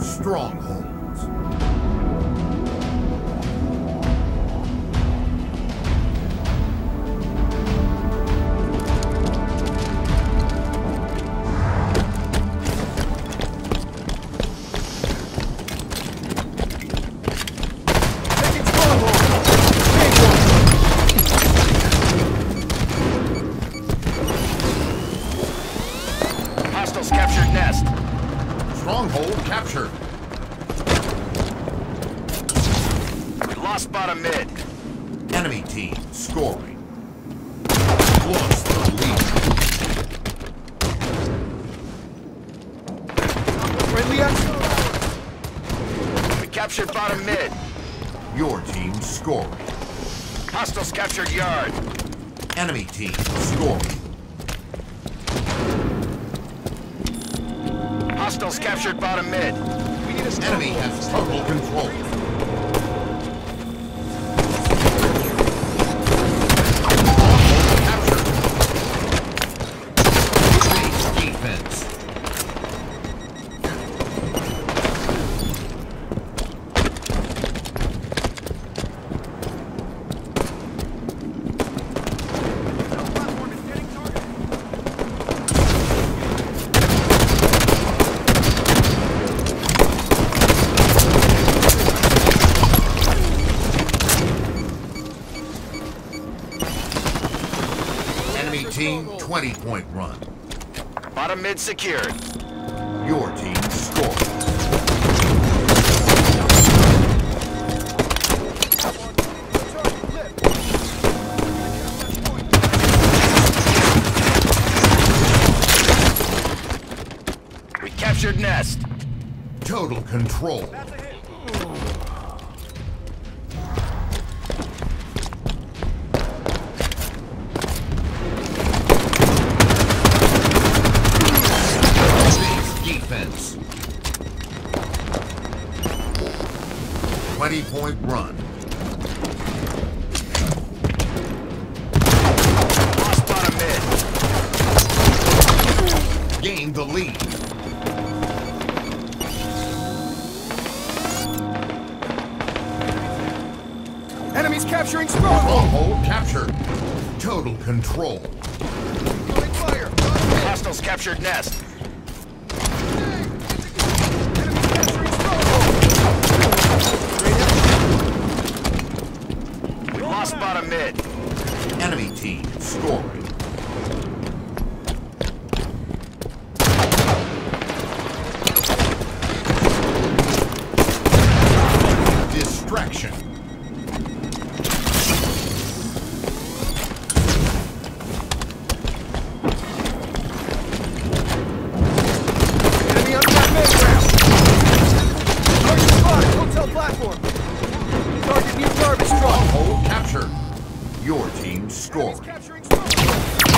Strongholds. Hostiles captured nest. Stronghold captured. We lost bottom mid. Enemy team scoring. Lost the lead. Friendly action. We captured bottom mid. Your team scoring. Hostiles captured yard. Enemy team scoring. Hostiles captured bottom mid. We need a Enemy has total control. Captured. Base defense. Enemy team 20-point run. Bottom mid secured. Your team scored. We captured nest. Total control. Base defense. 20-point run. Lost bottom mid. Gained the lead. Enemies capturing Stronghold. Stronghold captured. Total control. Throwing fire. Hostiles captured nest. Enemies capturing Stronghold. We lost bottom mid. Enemy team scoring. Distraction. Enemy on flat mid ground. Target spotted. Hotel platform. Target new garbage truck. Stronghold captured. Your team Enemies scoring. capturing Stronghold.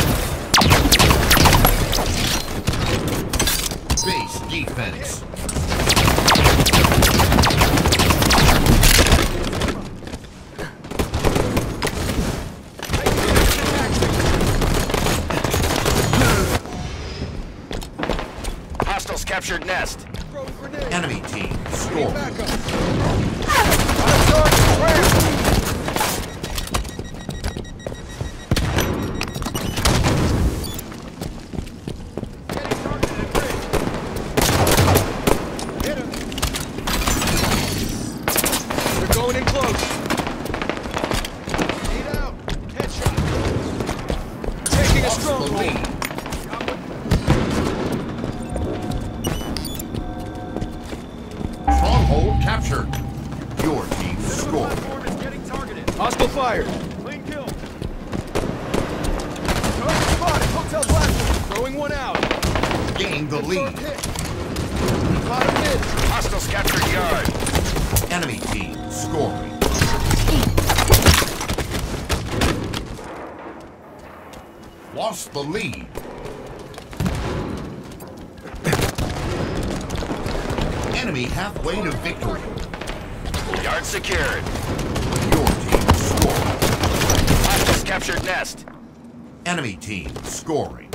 Base defense. Hostiles captured nest. Throwing grenade. Enemy team scoring. Backup. On target ground. Getting targeted at bridge. Hit him. They're going in close. Need out. Headshot. Taking a Lost the stronghold. lead. Stronghold captured. Your team scoring. Platform is getting targeted. Hostile fire. Clean kill. Target spotted. Hotel platform. Throwing one out. Gained the lead. Hit. Bottom mid. Hostiles captured yard. Enemy team scoring. Lost the lead. Enemy halfway to victory. Yard secured. Your team scoring. Hostiles captured nest. Enemy team scoring.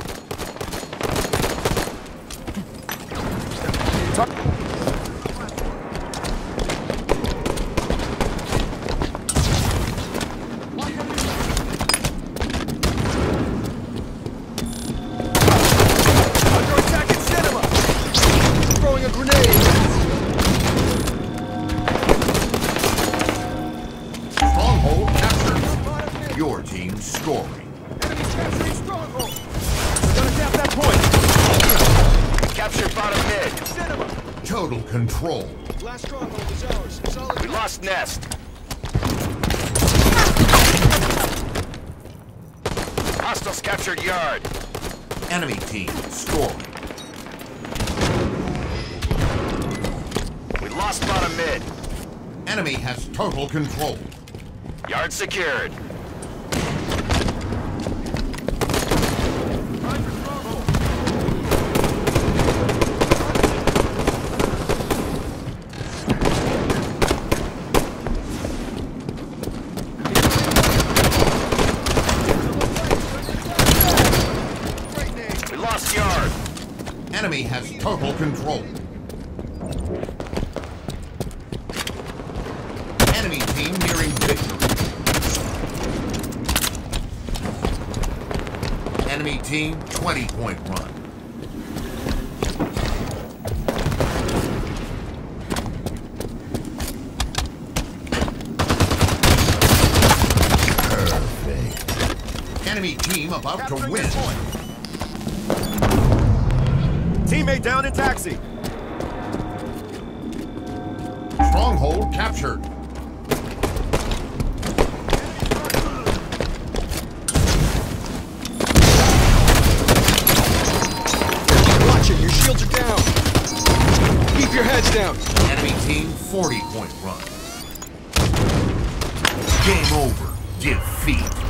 control. Last stronghold is ours. Solid. We lost Nest. Hostiles captured Yard. Enemy team scoring. We lost bottom mid. Enemy has total control. Yard secured. We lost Yard. Enemy has total control. Enemy team nearing victory. Enemy team 20-point run. Perfect. Enemy team about to win. Teammate down in taxi. Stronghold captured. Watch it, your shields are down. Keep your heads down. Enemy team 40-point run. Game over. Defeat.